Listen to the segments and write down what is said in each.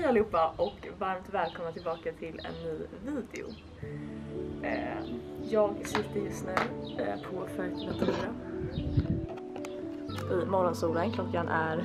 allihopa och varmt välkomna tillbaka till en ny video. Jag sitter just nu på Fuerteventura i morgonsolen. Klockan är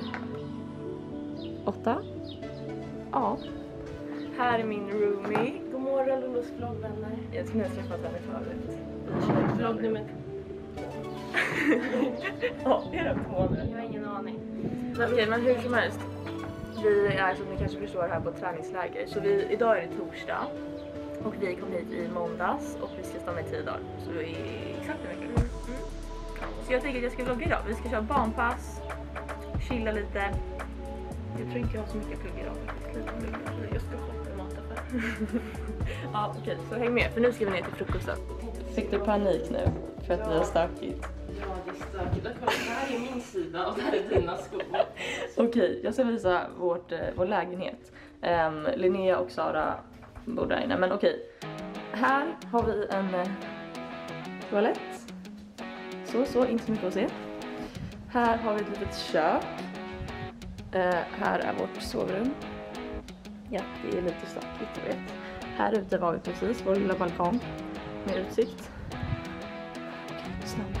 8. Ja. Här är min roomie. God morgon Lollos vloggvänner. Jag skulle ha träffat henne förut. Vlogg nummer 2. Ja, är det 2 nu? Jag har ingen aning. Okej, men hur som helst. Vi är, som ni kanske förstår, här på träningsläger. Så idag är det torsdag. Och vi kom hit i måndags och vi ska stanna i 10 dagar. Så det är exakt en vecka. Så jag tänker att jag ska vlogga idag. Vi ska köra barnpass, chilla lite. Jag tror inte jag har så mycket plugg idag. Jag ska shoppa i mataffär. Ja, okej. Så häng med, för nu ska vi ner till frukosten. Fick du panik nu? För att vi har stökigt? Ja, det är stökigt. Kolla, här är min sida och där är dina skor. Okej, jag ska visa vår lägenhet. Linnea och Sara bor där inne. Men okej, här har vi en toalett. Så, inte så mycket att se. Här har vi ett litet kök. Här är vårt sovrum. Ja, det är lite stökigt, jag vet. Här ute var vi precis, vår lilla balkong med utsikt. Okej, snabbt.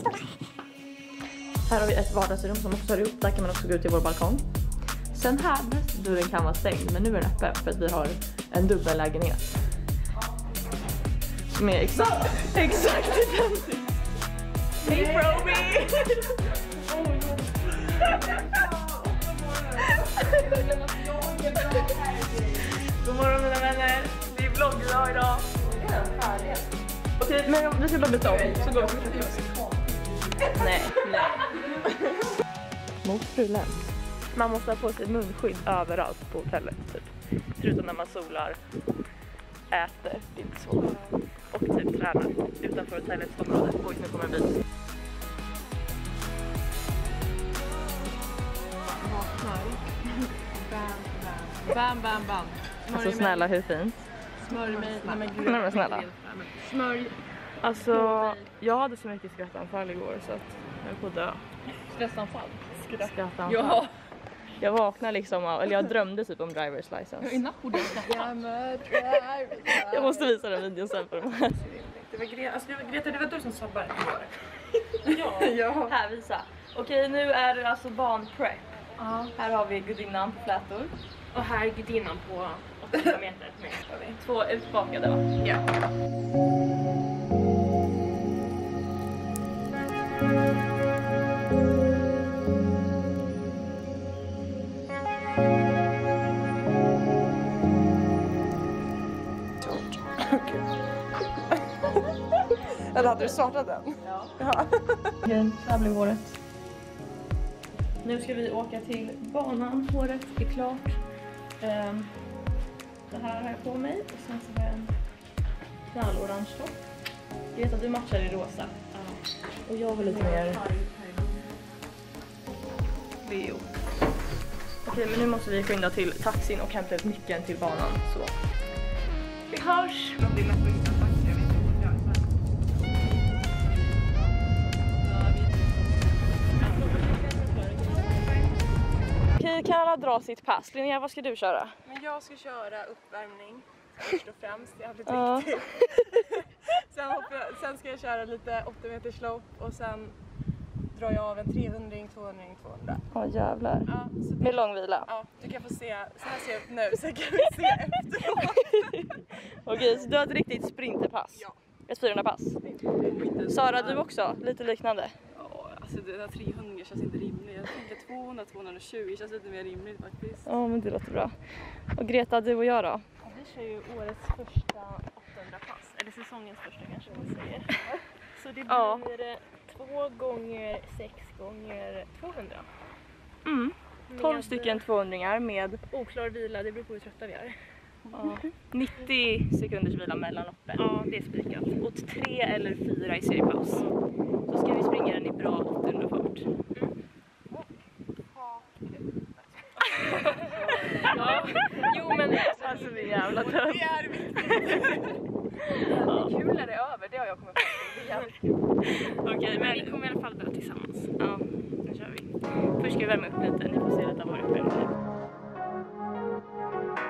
Här har vi ett vardagsrum som också hör ihop. Där kan man också gå ut till vår balkong. Sen här, dörren kan vara stängd, men nu är den öppen för att vi har en dubbellägenhet. Som är exakt identiskt. Hej Roby! God morgon mina vänner. Det är vloggdag idag. Okej, men vi ska bara byta om. Så går vi till frukost. Nej. Mot frulen. Man måste ha på sig munskydd överallt på hotellet typ. Förutom när man solar, äter, det är inte så. Och typ tränar utanför hotellets område. Oj, nu kommer en bil. Bam. Alltså snälla, hur fint? Smörj mig. Nej men snälla. Smörj. Alltså, jag hade så mycket skrattanfall igår så att jag är på att dö. Stressanfall. Skrattanfall. Ja. Jag vaknade liksom av, eller jag drömde typ om driver's license. I natt borde jag Jag måste visa den videon sen för dem här. Det var Greta, det var du som sabbade igår. Ja. Här, visa. Okej, nu är det alltså barnprep. Här har vi gudinnan på flätor. Och här är gudinnan på 800 meter. 2 utbakade va? Ja. Eller hade du startat den? Ja. Okej, här blir håret. Nu ska vi åka till banan. Håret är klart. Det här har jag på mig. Och sen så har jag en knallorange topp. Greta, du matchar i rosa. Och jag var lite mer Leo. Okej, men nu måste vi skynda till taxin och hämta ut nyckeln till banan. Så vi hörs! Okej, kan alla dra sitt pass? Linnea, vad ska du köra? Men jag ska köra uppvärmning först och främst, det är jävligt viktigt. Sen ska jag köra lite 8 meters lopp och sen drar jag av en 300, 200. Ja, jävlar. Ja, så med lång vila. Ja, du kan få se, så här ser jag ut nu, så kan vi se efteråt. Okej, så du har ett riktigt sprinterpass? Ja. Ett 400-pass? Sara, du också? Lite liknande? Ja, alltså det där 300 känns inte rimligt. Jag tänker 200-220 känns lite mer rimligt faktiskt. Ja, men det låter bra. Och Greta, du och jag då? Vi kör ju årets första 800-pass. Eller säsongens första kanske man säger. Så det blir 2 gånger 6 gånger 200. 12 stycken 200-ringar med oklar vila, det beror på hur trötta vi är. 90 sekunders vila mellan loppen. Ja, det är spikat. Och 3 eller 4 i seriepaus. Så ska vi springa den i bra 800 fart. Ja, jo men alltså det är jävla tönt. Det är viktigt. Det är kul när det är över, det har jag kommit på. Det är jävligt kul. Okej, men vi kommer i alla fall dö tillsammans. ja, nu kör vi. Först ska vi värma upp lite, ni får se lite av vår uppvärmning.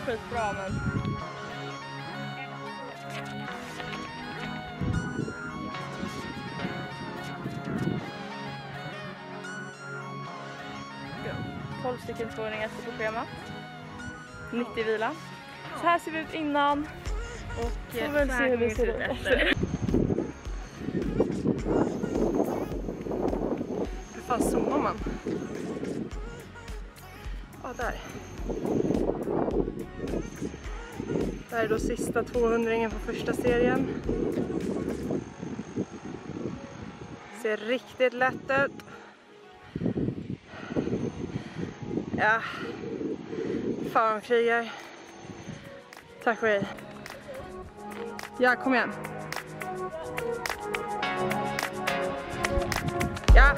skitbra men... Ja. 12 stycken 200 på schemat. 90 vila. Så här ser vi ut innan. Och får väl se hur vi ser ut efter. Hur fan zoomar man? Ja, där. Det här är då sista 200-ringen på första serien. Ser riktigt lätt ut. Ja. Fan, krigar. Tack för dig. Ja, kom igen. Ja.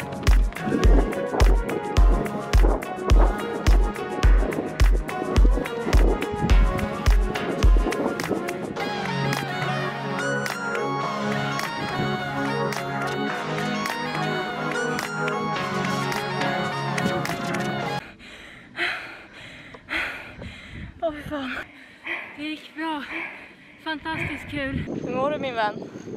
Åh, fy fan. Det gick bra. Fantastiskt kul. Hur mår du, min vän?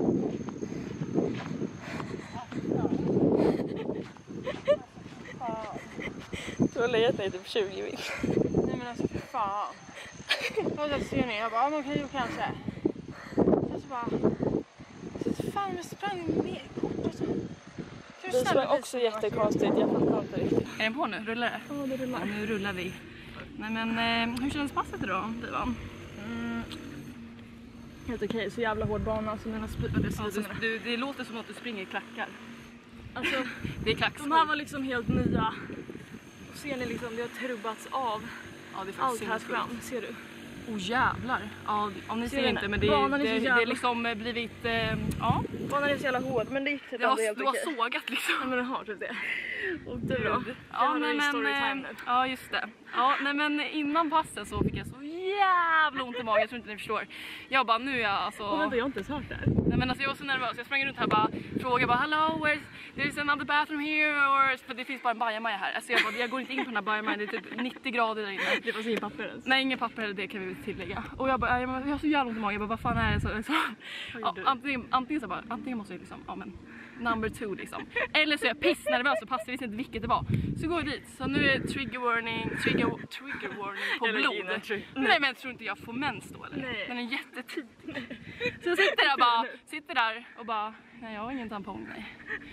Du har legat dig typ 20 min. Nej men alltså, för fan. Jag ser ner, jag bara, ja men okej, kanske. Så bara, så fan, jag sprang ner kort och så. Det sprang också jättekonstigt, jag fattar inte riktigt. Är den på nu? Rullar det? Ja, det rullar. Ja, nu rullar vi. Nej men, hur känns passet idag, Divan? Helt okej, så jävla hård bana som mina Det låter som att du springer i klackar. Alltså, det är klackskor. de här var liksom helt nya. Och ser ni liksom, det har trubbats av. Ja, det är allt här fram, ser du? Åh jävlar. Ja, om ni ser inte, men det är liksom blivit, ja. Banan är så jävla hård, men det gick typ aldrig helt okej. Du har sågat liksom. Ja, men den har typ det. Och det är bra. Ja, men ja, just det. Ja, nej men innan passet så fick jag så jävla ont i magen, jag tror inte ni förstår. Jag bara, nu är jag alltså... Åh, vänta, jag har inte ens hört det här. Nej men alltså jag var så nervös, jag sprang runt här och bara frågade bara, hello, there's another bathroom here, or... För det finns bara en bajamaja här. Alltså jag går inte in på den här bajamajan, det är typ 90 grader där inne. Det var så inget papper ens. Nej, ingen papper eller det kan vi tillägga. Och jag bara, jag har så jävla ont i magen, jag bara, vad fan är det? Så ja, antingen måste jag liksom, ja men... number 2 liksom. Eller så är jag pissnervös och passar visst inte vilket det var. Så går jag dit. Så nu är trigger warning på blod. Nej men jag tror inte jag får mens då eller? Nej. Den är jättetidig. Så jag sitter där och bara, nej jag har ingen tampong, nej.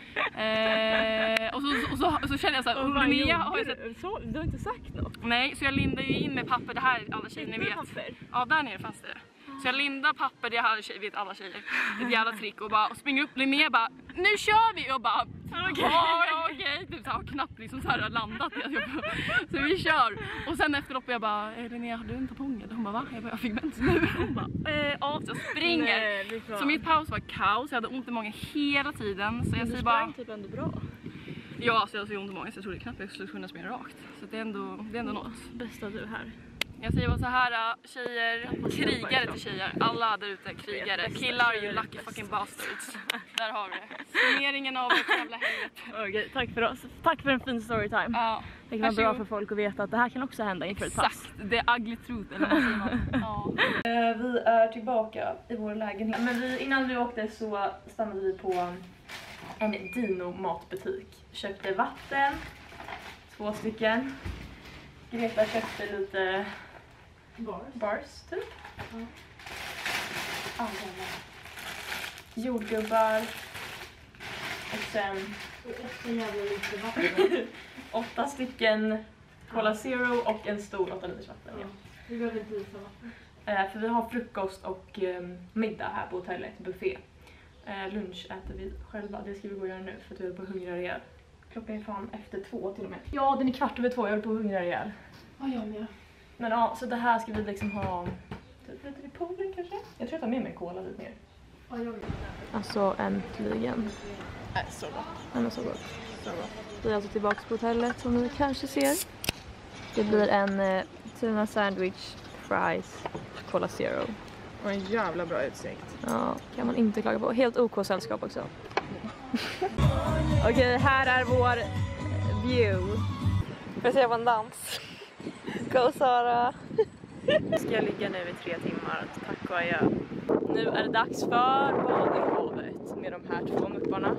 Och så känner jag så här, Linnea har jag sett... Så, du har inte sagt något? Nej, så jag lindar ju in med papper, det här alla tjejer ni vet. Papper? Ja, där nere fanns det. Så jag lindar papper, det här vet alla tjejer. Ett jävla trick och springer upp Linnea bara, nu kör vi! Och bara, okej. Typ så här, knappt liksom så här landat. Så vi kör. Och sen efter loppet jag bara, Linnea har du en tampong? Hon bara, va? Jag fick mens nu. Hon bara, ja, så jag springer. Nej, så mitt paus var kaos, jag hade ont i magen hela tiden. Så jag säger bara, typ ändå bra. ja, alltså jag har så ont i magen så jag trodde knappt jag skulle kunna springa rakt. Så det är ändå något. Bästa du här. Jag säger bara så här, tjejer, krigare till tjejer, alla där ute krigare, killar, you lucky fucking bastards. Där har vi det. Summeringen av ett jävla helvete. Okej, tack för oss. Tack för en fin storytime. Ja. Det kan vara bra för folk att veta att det här kan också hända inför ett pass. Exakt, det är ugly truth eller vad säger man? Ja. Vi är tillbaka i vår lägenhet. Men innan vi åkte så stannade vi på en Dino-matbutik. Köpte vatten, 2 stycken. Greta köpte lite bars typ. Jordgubbar. Och sen 8 stycken Cola Zero och en stor 8 liters vatten. Ja. Vi behöver inte visa vatten. För vi har frukost och middag här på hotellet, buffé. Lunch äter vi själva, det ska vi gå och göra nu för att vi är på hungriga rejäl. Klockan är fan efter 2 till och med. Ja, den är 2:15, jag är på hungriga rejäl. Ja, jag med. Men ja, så det här ska vi liksom ha typ lite vid poolen kanske. Jag tror jag tar med mig cola lite mer. Ja, jag med. Alltså äntligen. Nej, så bra. Den är så gott. Vi är alltså tillbaka på hotellet som ni kanske ser. Det blir en tuna sandwich, fries, Cola Zero. Och en jävla bra utsikt. Ja, kan man inte klaga på. Helt OK sällskap också. Okej, här är vår view. Får jag se på en dans? Go Sara! Ska jag ligga nu i 3 timmar, tack och adjö. Nu är det dags för bad i havet med de här 2 mupparna.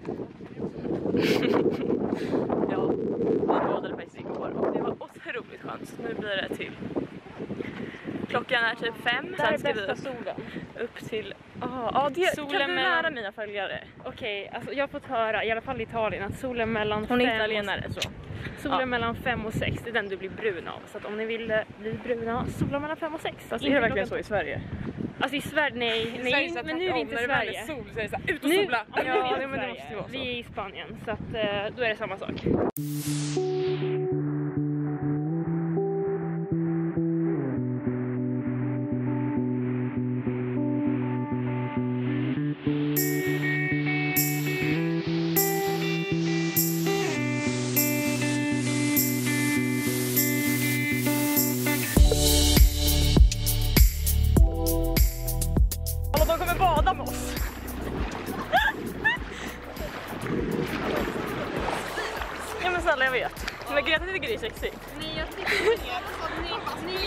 Ja, vi badade faktiskt igår och det var otroligt skönt. Så nu blir det till. Klockan är typ 5. Där är Sen ska bästa vi solen. upp till... det Solen kan du mellan- lära mina följare. Okej, alltså jag har fått höra, i alla fall i Italien, att solen mellan Hon är 5 italienare så. solen Ja. mellan 5 och 6, det är den du blir brun av. Så att om ni vill bli bruna, solen mellan 5 och 6. Fast är det verkligen så i Sverige? Alltså i Sverige, nej, men nu är vi inte i Sverige. Sol så är det så här, ut och Nu, sola. ja, nu är vi inte i men det Sverige. måste ju vara så. Vi är i Spanien, så att då är det samma sak. De kommer bada med oss. Ja men snälla jag vet. Men Greta tycker det är sexigt. Nej, jag tycker inte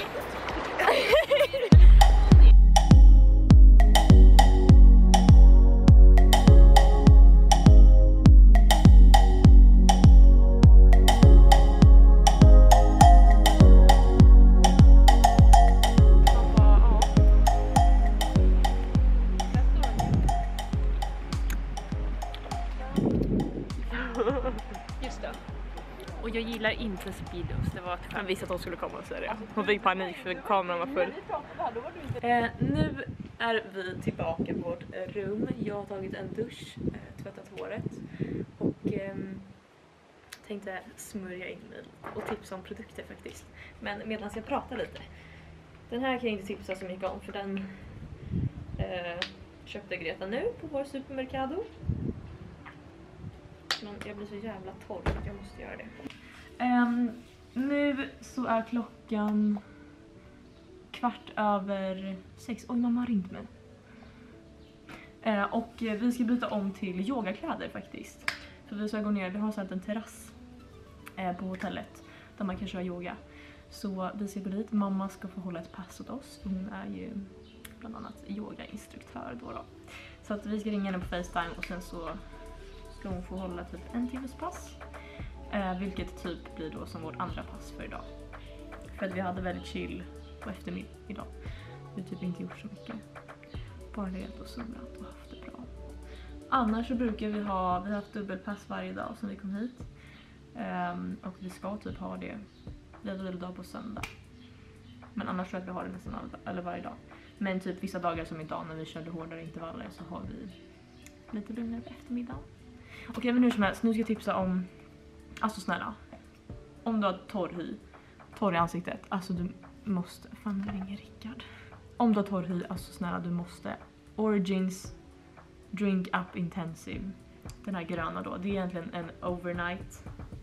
Just det. Och jag gillar inte speedos, det var ett Jag visste att de skulle komma och säga det. Hon fick panik för kameran var full. Nu är vi tillbaka på vårt rum. Jag har tagit en dusch, tvättat håret och tänkte smörja in mig och tipsa om produkter faktiskt. Men medan jag pratar lite. Den här kan jag inte tipsa så mycket om för den köpte Greta nu på vår supermercado. Men jag blir så jävla torr att jag måste göra det. Nu så är klockan 6:15. Oj, mamma har ringt mig. Och vi ska byta om till yogakläder faktiskt. För vi ska gå ner, vi har sånt en terrass på hotellet där man kan köra yoga. Så vi ska gå dit, mamma ska få hålla ett pass åt oss. Hon är ju bland annat yogainstruktör då. Så att vi ska ringa henne på FaceTime och sen så ska hon få hålla typ 1 timmes pass. Vilket typ blir då som vårt andra pass för idag. För att vi hade väldigt chill på eftermiddag idag. Vi har typ inte gjort så mycket. Bara legat och solat och haft det bra. Annars så brukar vi har haft dubbelpass varje dag som vi kom hit. Och vi ska typ ha det. Vi har vilodag på söndag. Men annars tror jag att vi har det nästan eller varje dag. Men typ vissa dagar som idag när vi körde hårdare intervaller så har vi lite lugnare på eftermiddagen. Okej, men hur som helst, nu ska jag tipsa om, alltså snälla, om du har torr i ansiktet, alltså du måste, fan nu ringer Rickard. Om du har torr hy, alltså snälla du måste, Origins Drink Up Intensive, den här gröna då, det är egentligen en overnight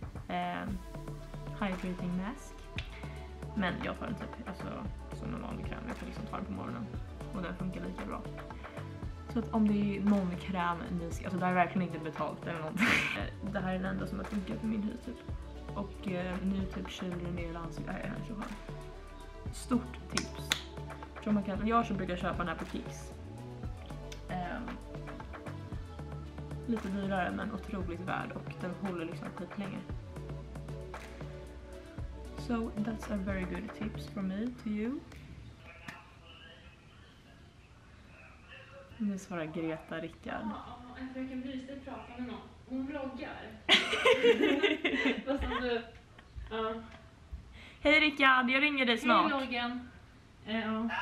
hydrating mask. Men jag tar den typ, alltså som en vanlig kräm, jag kan liksom ta den på morgonen och den funkar lika bra. Så att om det är någon kräm ni ska, alltså det här är verkligen inte betalt eller någonting. Det här är den enda som har funkat på min hy typ. Och nu typ kyler ner hela ansiktet. Det här är så här. Stort tips. Tror man kan, jag så brukar köpa den här på Kicks. Lite dyrare men otroligt värd och den håller liksom skit länge. So that's a very good tips from me to you. Nu svarar Greta Rickard. En fröken Brystedt pratar med någon. Hon vloggar. Fast alltså, ja. Hej Rickard, jag ringer dig snart. Hej vloggen. Ja. Hur länge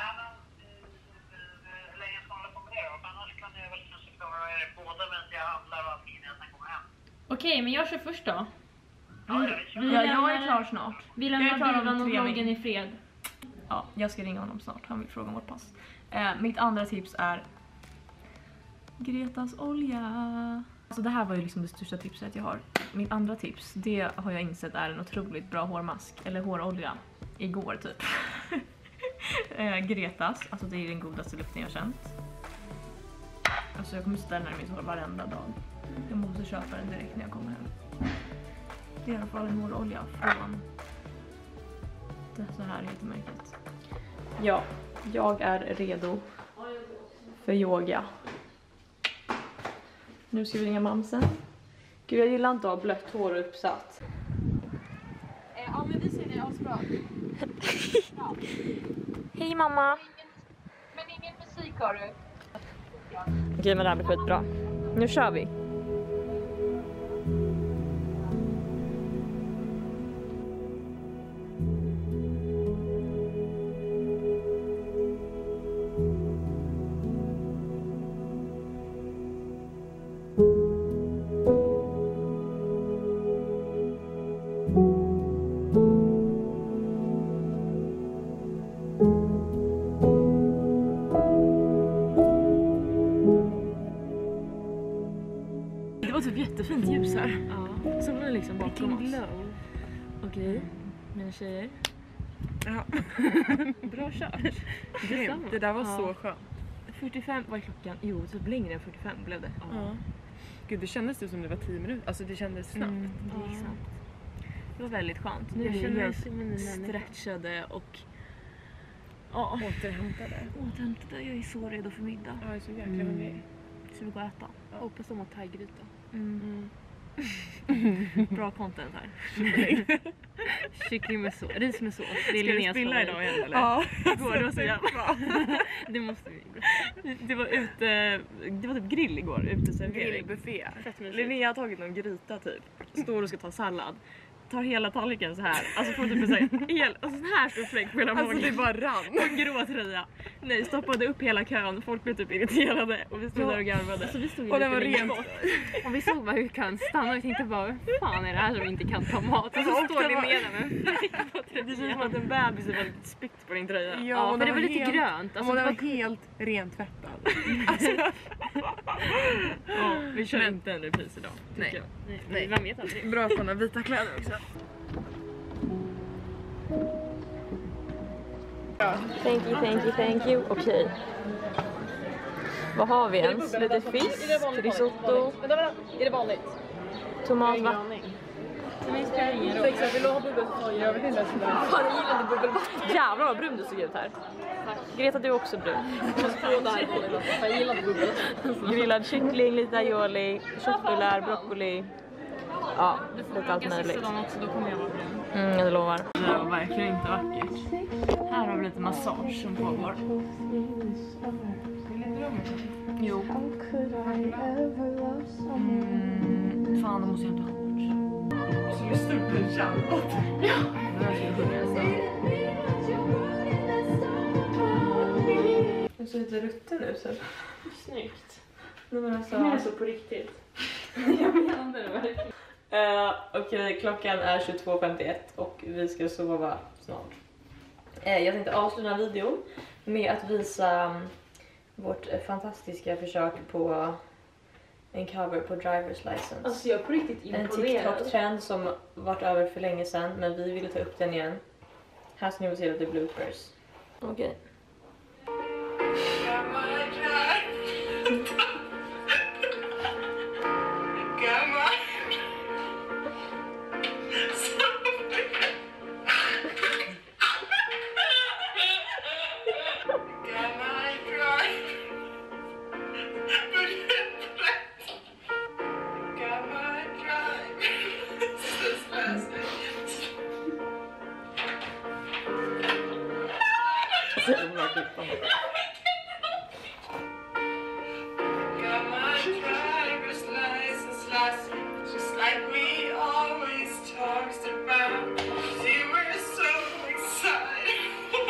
ska hålla på med det då? Annars kan jag väl kanske klara er båda medan jag handlar och allting innan jag sen kommer hem. Okej, men jag kör först då. Ja, Jag är klar snart. Vi Jag är lämnar klar om bilen och 3 vloggen minuter. i fred. Ja, jag ska ringa honom snart. Han vill fråga om vårt pass. Mitt andra tips är Gretas olja. Alltså det här var ju liksom det största tipset jag har. Mitt andra tips, det har jag insett är en otroligt bra hårmask. Eller hårolja. Igår typ. Gretas, alltså det är den godaste lukten jag har känt. Alltså jag kommer ställa den här i mitt hår varenda dag. Jag måste köpa den direkt när jag kommer hem. Det är i alla fall en hårolja från det så här heter märket. Ja, jag är redo för yoga. Nu ska vi ringa mamsen. Gud, jag gillar inte att ha blött hår uppsatt. Ja, men vi ser det asbra. Hej mamma! Men ingen musik har du? Okej, men det här blir skitbra. Nu kör vi! Det var typ jättefint ljus här. Ja. Solen är liksom bakom oss. Okej, mina tjejer. Ja. Bra kört. Det där var så skönt. 45, vad är klockan? Jo, typ längre än 45 blev det. Ja. Gud, det kändes ju som det var 10 minuter. Alltså det kändes snabbt. Det gick snabbt. Det var väldigt skönt. Nu är Jag vi känner mig helt som en ny människa. stretchade och Återhämtade. återhämtade. Jag är så redo för middag. Ja, jag är så jäkla hungrig. Så vi går och äta. Hoppas de har thaigryta. Bra content här. Kyckling med sås, ris med sås. Det är Ska vi Linneas spilla favorit. idag igen eller? Ja, igår det var så jävla bra. Det måste vi. Det var typ grill igår, uteservering. Grillbuffé. Linnea har tagit någon gryta typ. Står och ska ta sallad. Tar hela tallriken så här. Alltså får typ sån här stor fläck på hela magen. Alltså det bara rann. Och en grå tröja. Nej, stoppade upp hela kön. Folk blev typ irriterade. Och vi stod där och garvade. Alltså vi stod ju Och den lite var längre rent. bort. Och vi såg bara hur kön stannade och tänkte bara, vad fan är det här som inte kan ta mat? Och så står Linnea där med en fläck på Det känns som tröjan. att en bebis är väldigt spytt på din tröja. Ja, för det var lite grönt. Alltså, Alltså, den det var var helt rentvättad. Ja, vi kör inte en repris idag. Nej. Jag. Nej. Man vet aldrig. Bra sådana vita kläder också. Thank you. Okej. Vad har vi ens? Lite fisk, risotto, är det vanligt? tomat, vatten. Vill du ha bubbel? Jag vet inte. Fan, jag gillar inte bubbelvatten. Jävlar vad brun du såg ut här. Greta, du är också brun. Jag gillar inte bubbel. Grillad kyckling, lite aioli, köttbullar, broccoli. Ja, lite allt möjligt. Också, då kommer jag vara brun. Jag lovar. Det var verkligen inte vackert. Här har vi lite massage som pågår. Jo. Fan, då måste jag inte ha hårt. Så vi stod en kärnbåt. Ja. Det här ska jag sjunga nästan. Jag ser lite rutten nu så. Snyggt. Nej men alltså. Alltså på riktigt. Jag menar det verkligen. Okej, klockan är 22:51 och vi ska sova snart. Jag tänkte avsluta videon med att visa vårt fantastiska försök på en cover på Driver's License. Alltså jag är på riktigt En imponerad. TikTok-trend som varit över för länge sedan, men vi ville ta upp den igen. Här ska ni få se lite bloopers. Okej. Just like we always talked about. You were so excited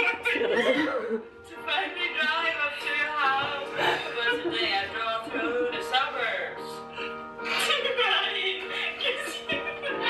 to finally drive up to your house. But today I drove through the suburbs. Tonight, 'cause you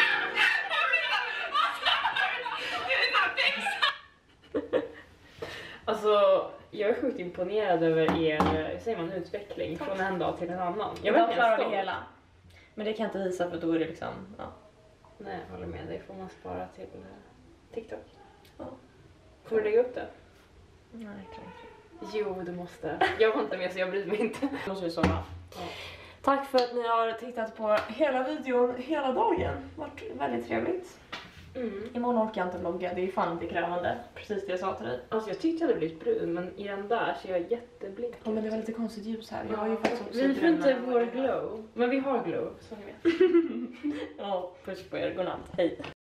did nothing. Alltså, jag är sjukt imponerad över er, säger man, utveckling från en dag till en annan. Jag Jag vet klarar inte det hela. Men det kan jag inte visa för då är det liksom, ja. Nej, jag håller med dig. Får man spara till TikTok? Ja. Får du lägga upp det? Nej, jag tror inte. Jo, du måste. Jag var inte med så jag bryr mig inte. Nu måste vi sova. Ja. Tack för att ni har tittat på hela videon hela dagen. Det har varit väldigt trevligt. Imorgon orkar jag inte vlogga, det är fan inte krävande. Precis det jag sa till dig. Alltså jag tyckte jag hade blivit brun, men i den där så är jag jätteblek. Ja, men det var lite konstigt ljus här. Jag har ju faktiskt också Vi får inte bruna vår ögon. glow. Men vi har glow, så ni vet. Ja, puss på er. Godnatt. Hej.